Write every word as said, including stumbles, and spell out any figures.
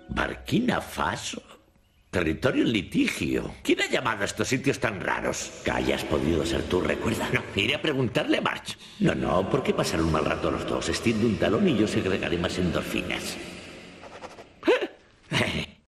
Burkina Faso. Territorio en litigio. ¿Quién ha llamado a estos sitios tan raros? Que hayas podido ser tú, recuerda. No, iré a preguntarle a March. No, no, ¿por qué pasar un mal rato los dos? Extiende un talón y yo segregaré más endorfinas.